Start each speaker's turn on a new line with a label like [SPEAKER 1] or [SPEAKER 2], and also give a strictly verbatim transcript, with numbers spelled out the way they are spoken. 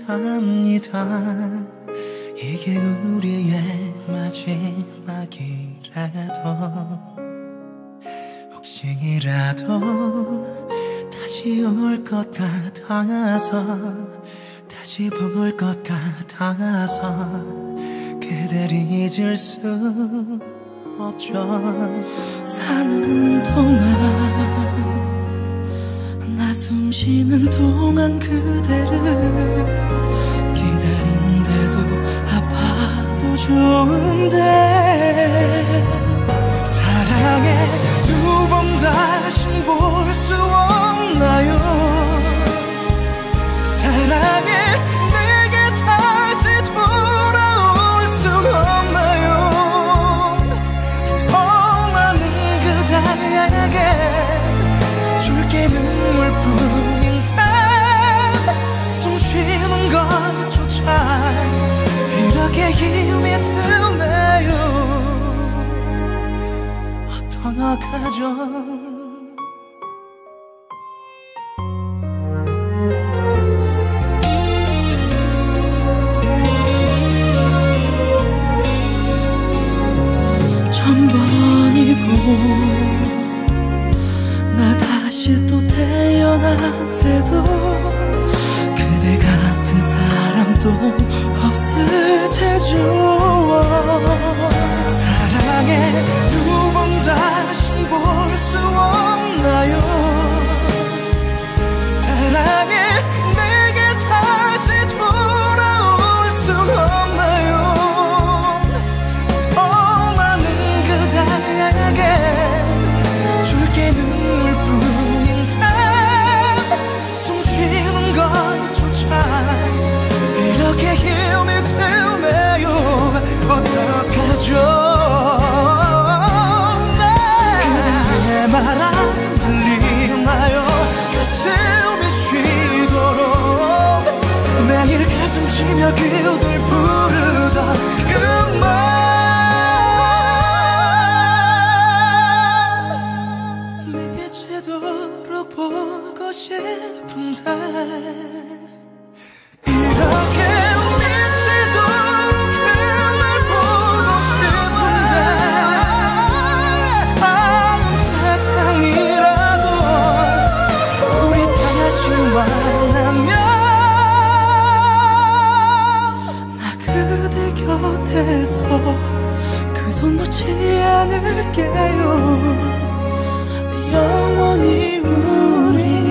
[SPEAKER 1] 합니다. 이게 우리의 마지막이라도 혹시라도 다시 올 것 같아서 다시 볼 것 같아서 그댈 잊을 수 없죠. 사는 동안 나 숨쉬는 동안 그대를 기다린대도 아파도 좋은데 사랑해 두 번 다신 볼 수 없나요? 사랑해 내게 다시 돌아올 순 없나요? 더 많은 그대에게 줄게 눈물뿐인데 숨 쉬는 것조차 이렇게 힘이 드네요. 어떡하죠? 천번이고 나 다시 또 태어난대도 그대 같은 사람도 없을 테죠. 사랑해 두 번 다시 볼 수 없나요? 사랑해 내게 다시 돌아올 순 없나요? 더 많은 그대에게 줄게 눈물뿐인데 숨 쉬는 것조차 이렇게 힘이 드네요. 어떡하죠? 네. 그댄 내 말 안 들리나요? 가슴이 쉬도록 매일 가슴 치며 그댈 부르던 그 말 미치도록 보고 싶은데 이렇게 미치도록 그날 보고 싶은데 다음 세상이라도 우리 다시 만나면 나 그대 곁에서 그 손 놓지 않을게요. 영원히 우리